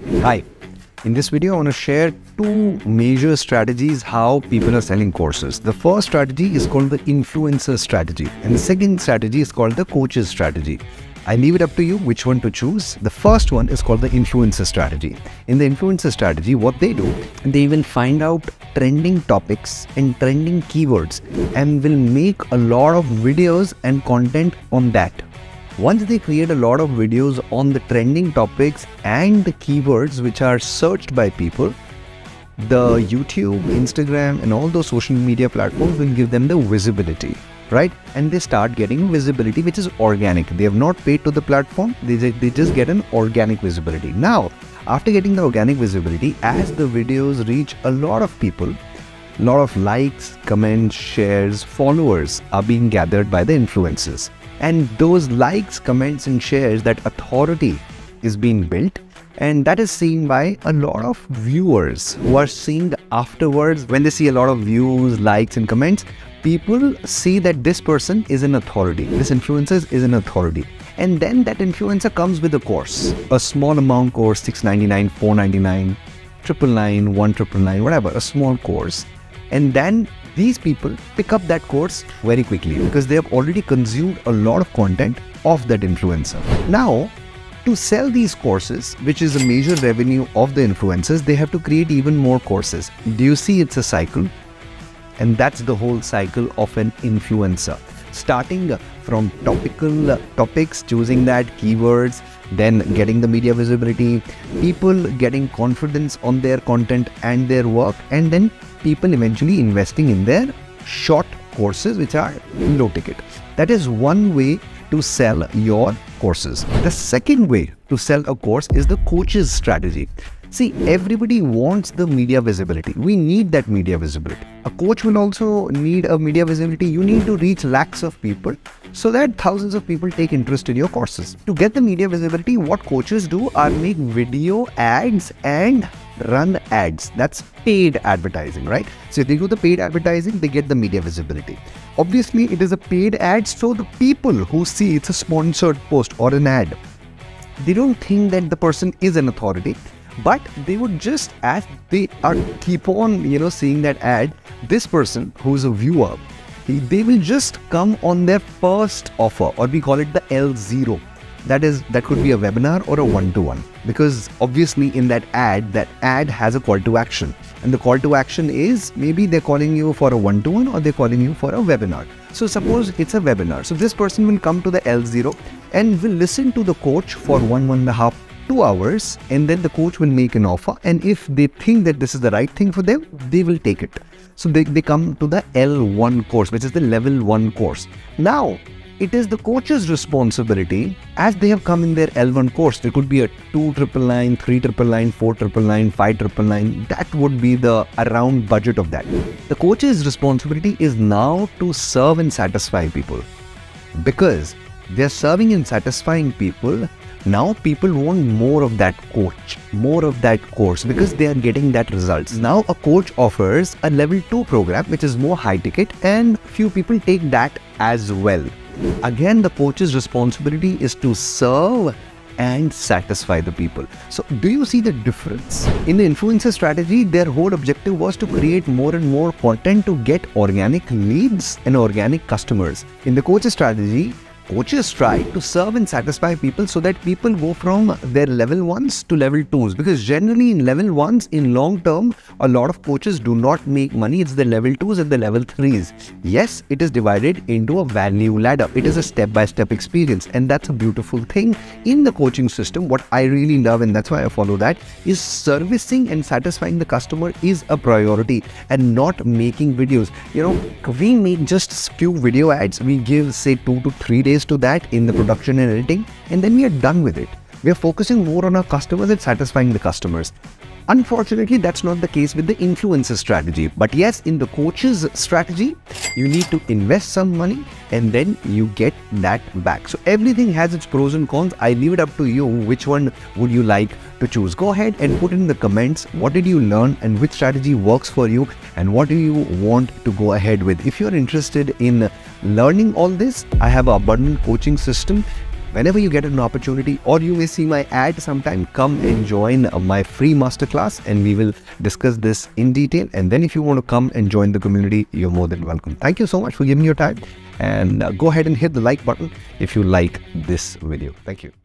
Hi, in this video I want to share two major strategies how people are selling courses. The first strategy is called the influencer strategy and the second strategy is called the coaches strategy. I leave it up to you which one to choose. The first one is called the influencer strategy. In the influencer strategy, what they do, they will find out trending topics and trending keywords and will make a lot of videos and content on that. Once they create a lot of videos on the trending topics and the keywords which are searched by people, the YouTube, Instagram and all those social media platforms will give them the visibility, right? And they start getting visibility which is organic. They have not paid to the platform, they just get an organic visibility. Now, after getting the organic visibility, as the videos reach a lot of people, a lot of likes, comments, shares, followers are being gathered by the influencers. And those likes, comments and shares, that authority is being built, and that is seen by a lot of viewers who are seeing afterwards. When they see a lot of views, likes and comments, people see that this person is an authority, this influencer is an authority. And then that influencer comes with a course, a small amount course, $699, $499, $999, $199, whatever, a small course. And then these people pick up that course very quickly because they have already consumed a lot of content of that influencer. Now, to sell these courses, which is a major revenue of the influencers, they have to create even more courses. Do you see it's a cycle? And that's the whole cycle of an influencer. Starting from topical topics, choosing that keywords, then getting the media visibility, people getting confidence on their content and their work, and then people eventually investing in their short courses which are low ticket. That is one way to sell your courses. The second way to sell a course is the coaches strategy. See, everybody wants the media visibility. We need that media visibility. A coach will also need a media visibility. You need to reach lakhs of people so that thousands of people take interest in your courses. To get the media visibility, what coaches do are make video ads and run ads. That's paid advertising, right? So if they do the paid advertising, they get the media visibility. Obviously, it is a paid ad, so the people who see it's a sponsored post or an ad, they don't think that the person is an authority. But they would just, as they are keep on, seeing that ad, this person who's a viewer, they will just come on their first offer, or we call it the L0. That could be a webinar or a one-to-one, because obviously in that ad has a call to action, and the call to action is maybe they're calling you for a one-to-one or they're calling you for a webinar. So suppose it's a webinar. So this person will come to the L0 and will listen to the coach for 1.5 2 hours, and then the coach will make an offer, and if they think that this is the right thing for them, they will take it. So they come to the L1 course, which is the level 1 course. Now, it is the coach's responsibility, as they have come in their L1 course. There could be a 2,999, 3,999, 4,999, 5,999. That would be the around budget of that. The coach's responsibility is now to serve and satisfy people, because they're serving and satisfying people. Now people want more of that coach, more of that course, because they are getting that results. Now a coach offers a level 2 program which is more high ticket, and few people take that as well. Again, the coach's responsibility is to serve and satisfy the people. So do you see the difference? In the influencer strategy, their whole objective was to create more and more content to get organic leads and organic customers. In the coach's strategy, coaches try to serve and satisfy people so that people go from their level 1s to level 2s, because generally in level 1s, in long term, a lot of coaches do not make money. It's the level 2s and the level 3s. Yes, it is divided into a value ladder. It is a step-by-step experience, and that's a beautiful thing in the coaching system. What I really love, and that's why I follow that, is servicing and satisfying the customer is a priority, and not making videos. We make just few video ads. We give say 2 to 3 days to that in the production and editing, and then we are done with it. We are focusing more on our customers and satisfying the customers. Unfortunately, that's not the case with the influencer strategy. But yes, in the coach's strategy, you need to invest some money and then you get that back. So everything has its pros and cons. I leave it up to you. Which one would you like to choose? Go ahead and put in the comments. What did you learn and which strategy works for you, and what do you want to go ahead with? If you're interested in learning all this, I have an abundant coaching system whenever you get an opportunity, or you may see my ad sometime, come and join my free masterclass and we will discuss this in detail. And then if you want to come and join the community, you're more than welcome. Thank you so much for giving me your time, and go ahead and hit the like button if you like this video. Thank you.